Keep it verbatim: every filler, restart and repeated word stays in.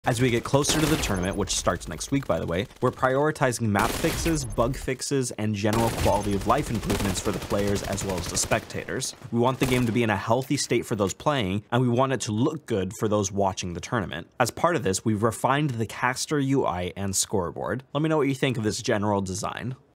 As we get closer to the tournament, which starts next week by the way, we're prioritizing map fixes, bug fixes, and general quality of life improvements for the players as well as the spectators. We want the game to be in a healthy state for those playing, and we want it to look good for those watching the tournament. As part of this, we've refined the caster U I and scoreboard. Let me know what you think of this general design.